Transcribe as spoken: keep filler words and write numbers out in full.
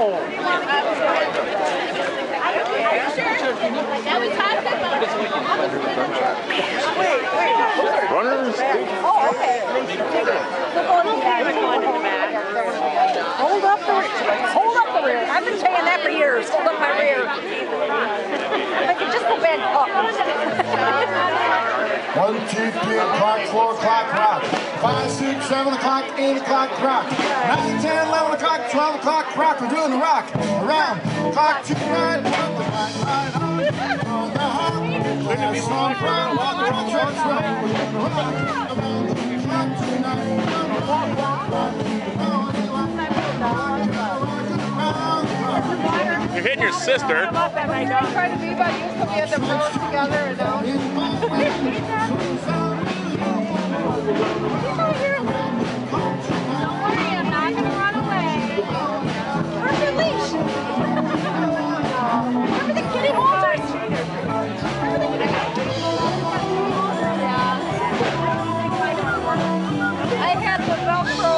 Yeah, we talked about it. Wait, wait. Runners? Oh, okay. Hold up the rear. Hold up the rear. I've been saying that for years. Hold up my rear. If I could just go back up. One, two, three o'clock, four o'clock, rock. Five, six, seven o'clock, eight o'clock, rock. Nine, ten, eleven o'clock, twelve o'clock, rock. We're doing the rock. Around clock to nine. There's a song around on the rock church rock. Around the clock to nine. You're hitting your sister. I'm trying to be about you, so we had the rows together and now. Don't worry, I'm not going to run away. Where's your leash? Everything's getting older. I had the Velcro